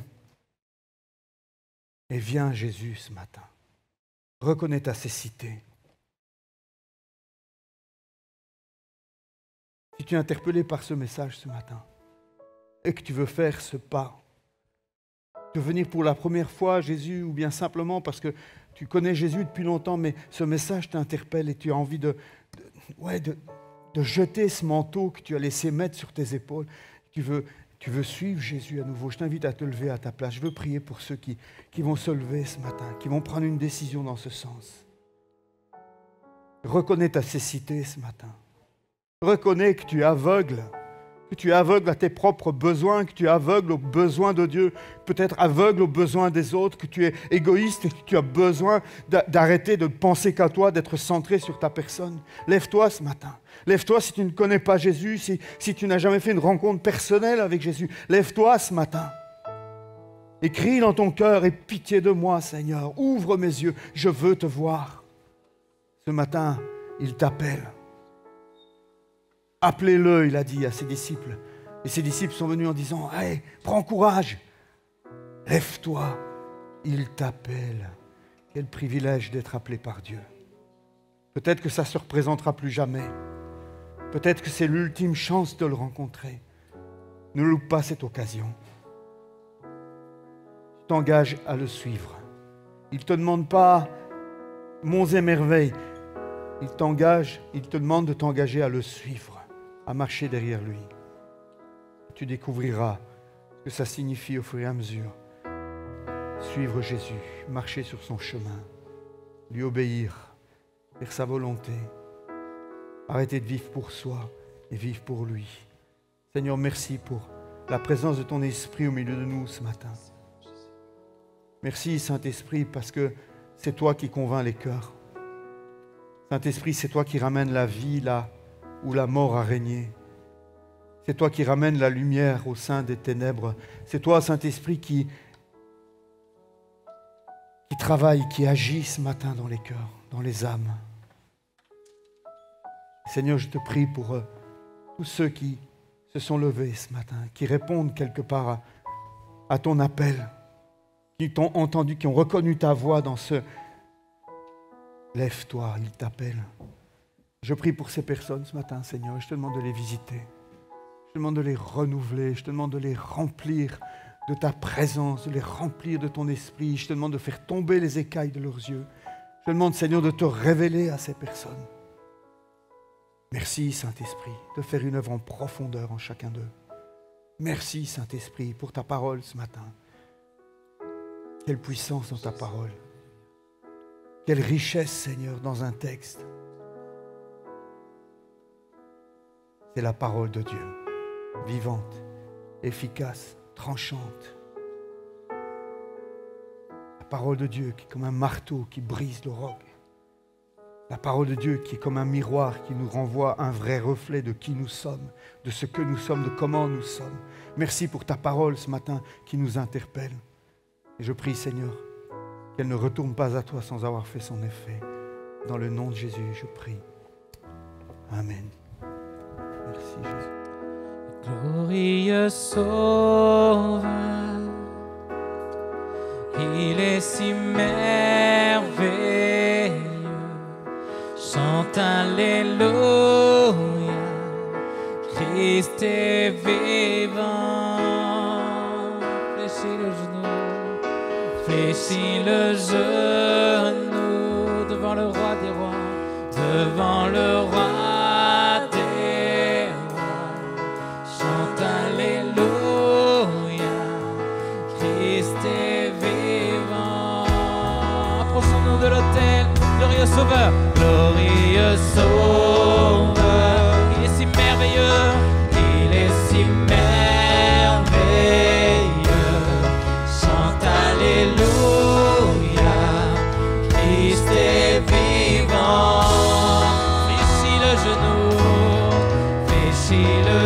et viens à Jésus ce matin. Reconnais ta cécité. Si tu es interpellé par ce message ce matin et que tu veux faire ce pas, de venir pour la première fois à Jésus ou bien simplement parce que tu connais Jésus depuis longtemps, mais ce message t'interpelle et tu as envie de, de, ouais, de, de jeter ce manteau que tu as laissé mettre sur tes épaules. Tu veux, tu veux suivre Jésus à nouveau. Je t'invite à te lever à ta place. Je veux prier pour ceux qui, qui vont se lever ce matin, qui vont prendre une décision dans ce sens. Reconnais ta cécité ce matin. Reconnais que tu es aveugle, que tu es aveugle à tes propres besoins, que tu es aveugle aux besoins de Dieu, peut-être aveugle aux besoins des autres, que tu es égoïste et que tu as besoin d'arrêter de penser qu'à toi, d'être centré sur ta personne. Lève-toi ce matin. Lève-toi si tu ne connais pas Jésus, si, si tu n'as jamais fait une rencontre personnelle avec Jésus. Lève-toi ce matin. Et crie dans ton cœur, aie pitié de moi, Seigneur. Ouvre mes yeux, je veux te voir. Ce matin, il t'appelle. Appelez-le, il a dit à ses disciples. Et ses disciples sont venus en disant, « Hey, prends courage, lève-toi, il t'appelle. » Quel privilège d'être appelé par Dieu. Peut-être que ça ne se représentera plus jamais. Peut-être que c'est l'ultime chance de le rencontrer. Ne loupe pas cette occasion. Tu t'engages à le suivre. Il ne te demande pas monts et merveilles. Il t'engage, il te demande de t'engager à le suivre, à marcher derrière lui. Tu découvriras ce que ça signifie au fur et à mesure. Suivre Jésus, marcher sur son chemin, lui obéir, faire sa volonté, arrêter de vivre pour soi et vivre pour lui. Seigneur, merci pour la présence de ton Esprit au milieu de nous ce matin. Merci Saint-Esprit parce que c'est toi qui convaincs les cœurs. Saint-Esprit, c'est toi qui ramènes la vie là où la mort a régné. C'est toi qui ramènes la lumière au sein des ténèbres. C'est toi, Saint-Esprit, qui, qui travaille, qui agit ce matin dans les cœurs, dans les âmes. Seigneur, je te prie pour euh, tous ceux qui se sont levés ce matin, qui répondent quelque part à, à ton appel, qui t'ont entendu, qui ont reconnu ta voix dans ce, Lève-toi, il t'appelle. Je prie pour ces personnes ce matin, Seigneur, et je te demande de les visiter. Je te demande de les renouveler, je te demande de les remplir de ta présence, de les remplir de ton esprit. Je te demande de faire tomber les écailles de leurs yeux. Je te demande, Seigneur, de te révéler à ces personnes. Merci, Saint-Esprit, de faire une œuvre en profondeur en chacun d'eux. Merci, Saint-Esprit, pour ta parole ce matin. Quelle puissance dans ta parole. Quelle richesse, Seigneur, dans un texte. C'est la parole de Dieu, vivante, efficace, tranchante. La parole de Dieu qui est comme un marteau qui brise le roc. La parole de Dieu qui est comme un miroir qui nous renvoie un vrai reflet de qui nous sommes, de ce que nous sommes, de comment nous sommes. Merci pour ta parole ce matin qui nous interpelle. Et je prie, Seigneur, qu'elle ne retourne pas à toi sans avoir fait son effet. Dans le nom de Jésus, je prie. Amen. Merci, Jésus. Glorieux Sauveur, il est si merveilleux. Chante Alléluia, Christ est vivant. Fléchis le genou, fléchis le genou devant le roi des rois, devant le roi des rois. Chante Alléluia, Christ est vivant. Approchons-nous de l'autel, glorieux Sauveur, glorieux Sauveur. Il est si merveilleux, il est si merveilleux. Chante Alléluia, Christ est vivant. Fléchis le genou, fléchis le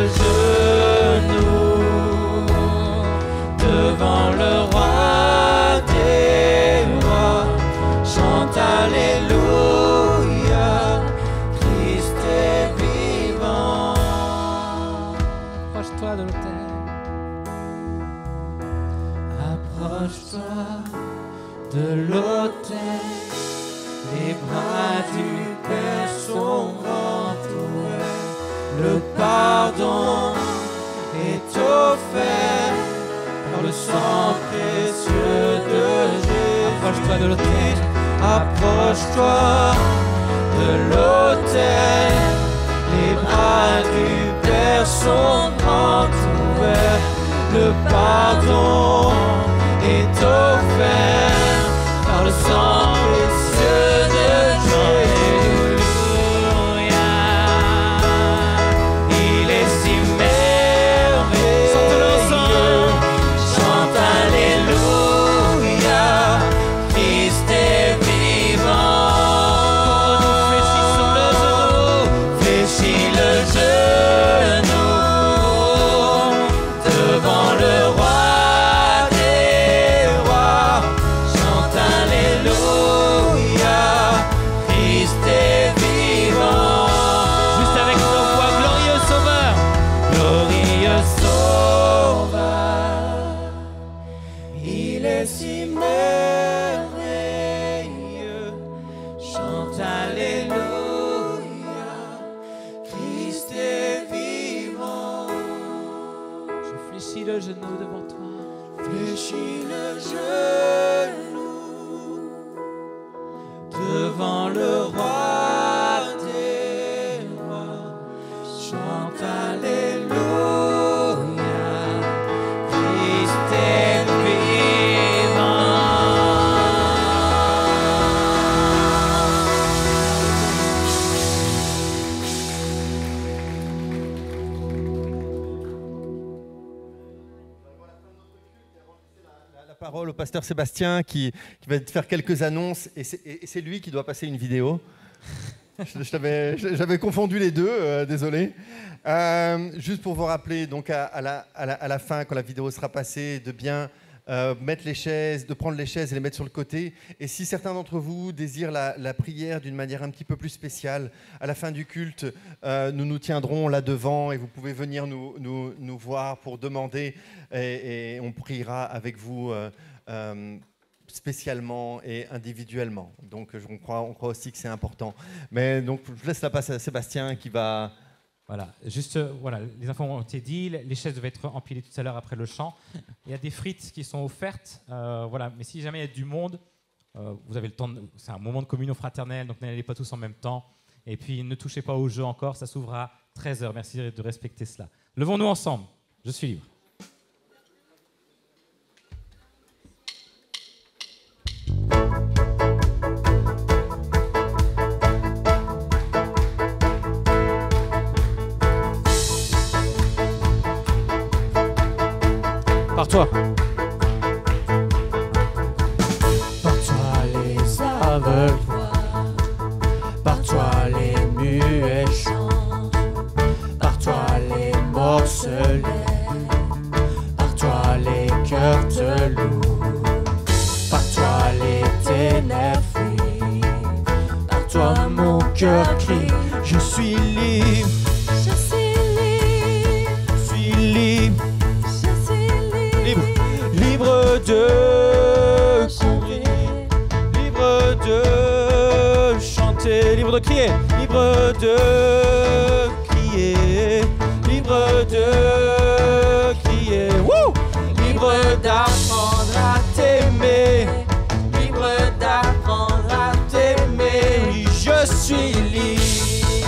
genou devant le roi des rois. Chante Alléluia, Christ est vivant. Approche-toi de l'autel. Approche-toi de l'autel. Les bras du Père sont grands ouverts. Le pardon est offert par le sang précieux de Jésus. Approche-toi de l'autel. Approche-toi de l'autel. Les bras du Père sont grands ouverts. Le pardon est offert par le sang précieux de Jésus. Il est si merveilleux. Chante Alléluia, Christ est vivant. Fléchissons le genou, fléchis le genou devant le roi des rois. Chante Alléluia, Christ est vivant. Juste avec nos voix, glorieux Sauveur, glorieux Sauveur. Il est si merveilleux. Chante Alléluia, Christ est vivant. Je fléchis le genou devant toi. Fléchis le genou devant le roi des rois. Chante Alléluia, Christ est vivant. La, la parole au pasteur Sébastien qui, qui va te faire quelques annonces et c'est, et c'est lui qui doit passer une vidéo. Je, je t'avais- je- j'avais confondu les deux, euh, désolé. Euh, juste pour vous rappeler, donc à, à la, à la- à la fin, quand la vidéo sera passée, de bien euh, mettre les chaises, de prendre les chaises et les mettre sur le côté. Et si certains d'entre vous désirent la, la prière d'une manière un petit peu plus spéciale, à la fin du culte, euh, nous nous tiendrons là devant et vous pouvez venir nous, nous, nous voir pour demander et, et on priera avec vous. euh, euh, spécialement et individuellement. Donc je- on croit, on croit aussi que c'est important. Mais donc je laisse la place à Sébastien qui va... Voilà, juste, euh, voilà, les infos ont été dites, les chaises devaient être empilées tout à l'heure après le chant. Il y a des frites qui sont offertes, euh, voilà, mais si jamais il y a du monde, euh, vous avez le temps, de- c'est un moment de communion fraternelle, donc n'allez pas tous en même temps. Et puis ne touchez pas au jeu encore, ça s'ouvre à treize heures, merci de respecter cela. Levons-nous ensemble, je suis libre. Par toi. Par toi les aveugles voient, par toi les muets chantent, par toi les morcelets, par toi les cœurs te louent, par toi les ténèbres fuient, par toi mon cœur crie, je suis libre, Je suis libre, je suis libre, je suis libre, libre, libre de courir. Libre de chanter, libre de crier, libre de crier, libre de crier, wouh, libre d'apprendre à t'aimer, libre d'apprendre à t'aimer. Oui, je suis libre,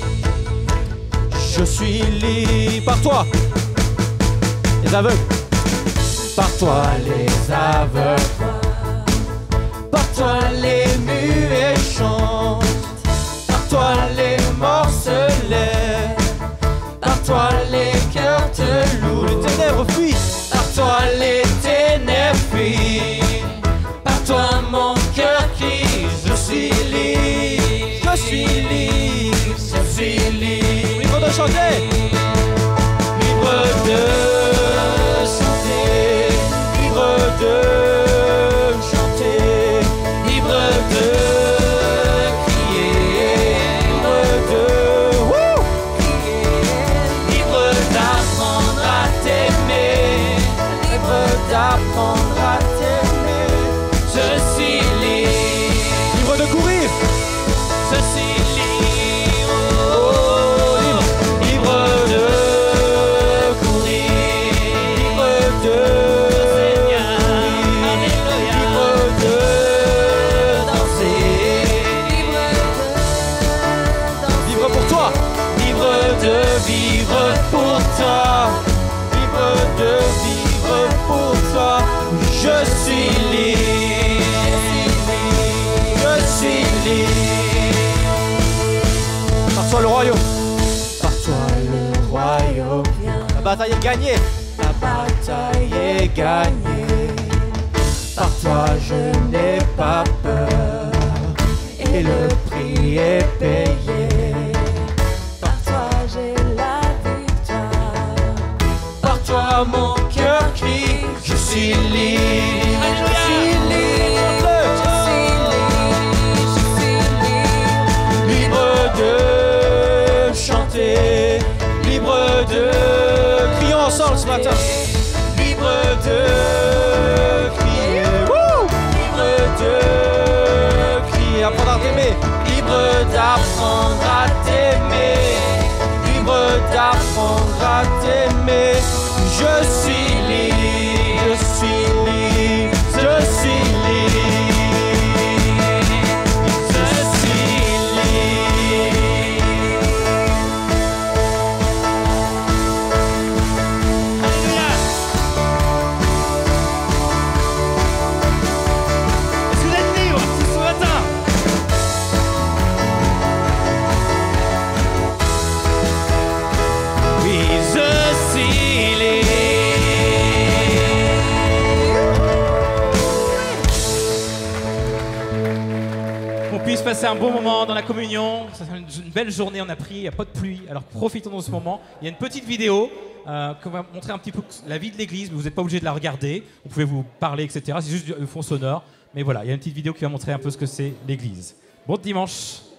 je suis libre par toi, les aveugles, par toi les aveugles. Par toi les muets chantent, par toi les morcelets, par toi les cœurs te louent, les ténèbres fuient, par toi les ténèbres fuient, par toi mon cœur crie, je suis libre, je suis libre, je suis libre, libre de chanter, libre de chanter, libre de d'apprendre à t'aimer, je suis libre, libre de courir, je suis libre, oh, libre, libre de courir, libre de Seigneur, alléluia, libre de danser, libre de libre pour toi, libre de vivre pour toi, libre de vivre pour toi, je suis libre, je suis libre. Par toi le royaume, par toi le royaume vient. La bataille est gagnée, la bataille est gagnée. Par toi je n'ai pas peur et le prix est payé. par toi j'ai la victoire, Par toi mon cœur crie, je suis libre, je suis libre, je suis libre, je suis libre, libre de chanter, libre de crions ensemble ce matin, libre de crier, wouh, libre de crier, apprendre à t'aimer, libre d'apprendre à t'aimer, libre d'apprendre à t'aimer, je suis libre, je suis libre, je suis libre, je suis libre. Alléluia. Est-ce que vous êtes libres ce matin? Oui, je suis libre. Qu'on puisse passer un bon moment dans la communion. Ça fait une belle journée, on a pris, il n'y a pas de pluie, alors profitons de ce moment. Il y a une petite vidéo euh, qui va montrer un petit peu la vie de l'église, mais vous n'êtes pas obligé de la regarder. Vous pouvez vous parler, et cetera. C'est juste du fond sonore. Mais voilà, il y a une petite vidéo qui va montrer un peu ce que c'est l'église. Bon dimanche.